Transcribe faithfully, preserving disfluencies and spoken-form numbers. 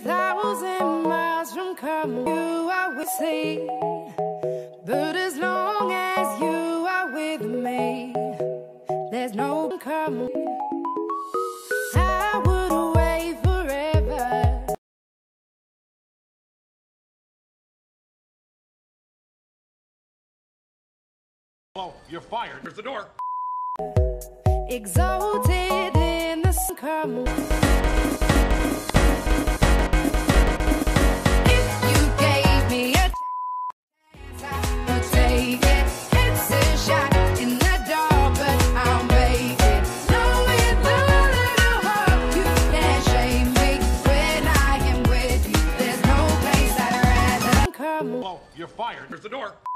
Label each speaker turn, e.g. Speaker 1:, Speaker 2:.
Speaker 1: thousand miles from coming, you I will see. But as long as you are with me, there's no coming. I would wait forever.
Speaker 2: Oh, you're fired. Here's the door.
Speaker 1: Exalted in the sun, come on. If you gave me a chance, I would take it. It's a shot in the dark, but I'll make it. No, with a little hope, you can't shame me. When I am with you, there's no place I'd rather come on.
Speaker 2: Oh, you're fired. Here's the door.